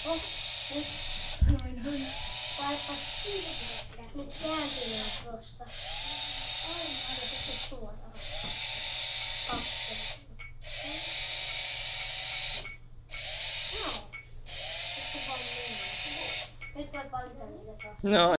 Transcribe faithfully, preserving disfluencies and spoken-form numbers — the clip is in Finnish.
Nyt noin noin. Vaikka siitä nyt kääntyneen tuosta. Aina aina suoraan. Kaksi. Joo. Nyt voit valita niitä taas. No.